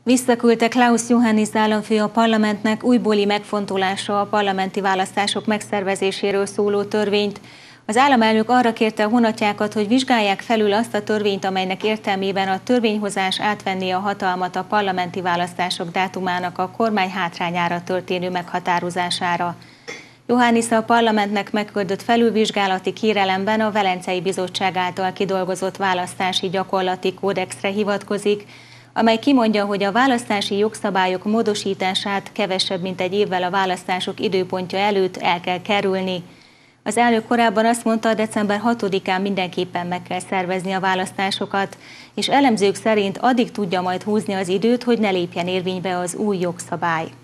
Visszaküldte Klaus Iohannis államfő a parlamentnek újbóli megfontolásra a parlamenti választások megszervezéséről szóló törvényt. Az államelnök arra kérte a honatjákat, hogy vizsgálják felül azt a törvényt, amelynek értelmében a törvényhozás átvenné a hatalmat a parlamenti választások dátumának a kormány hátrányára történő meghatározására. Iohannis a parlamentnek megküldött felülvizsgálati kérelemben a Velencei Bizottság által kidolgozott választási gyakorlati kódexre hivatkozik, amely kimondja, hogy a választási jogszabályok módosítását kevesebb mint egy évvel a választások időpontja előtt el kell kerülni. Az elnök korábban azt mondta, december 6-án mindenképpen meg kell szervezni a választásokat, és elemzők szerint addig tudja majd húzni az időt, hogy ne lépjen érvénybe az új jogszabály.